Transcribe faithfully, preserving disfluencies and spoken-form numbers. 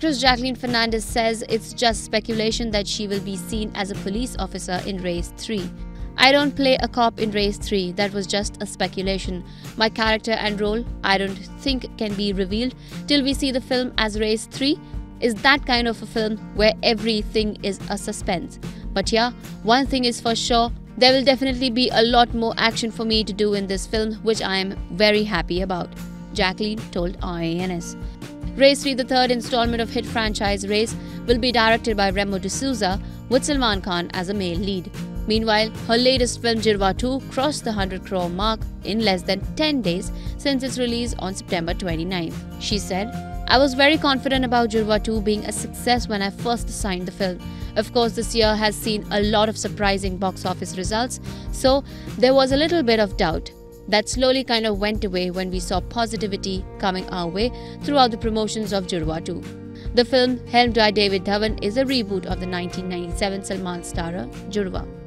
Actress Jacqueline Fernandez says it's just speculation that she will be seen as a police officer in Race three. I don't play a cop in Race three, that was just a speculation. My character and role, I don't think can be revealed till we see the film, as Race three is that kind of a film where everything is a suspense. But yeah, one thing is for sure, there will definitely be a lot more action for me to do in this film, which I am very happy about, Jacqueline told I A N S. Race three, the third installment of hit franchise Race, will be directed by Remo D'Souza with Salman Khan as a male lead. Meanwhile, her latest film Jirwa two crossed the one hundred crore mark in less than ten days since its release on September twenty-ninth. She said, "I was very confident about Jirwa two being a success when I first signed the film. Of course, this year has seen a lot of surprising box office results, so there was a little bit of doubt. That slowly kind of went away when we saw positivity coming our way throughout the promotions of Jirwa two. The film, helmed by David Dhawan, is a reboot of the nineteen ninety-seven Salman starrer Jirwa.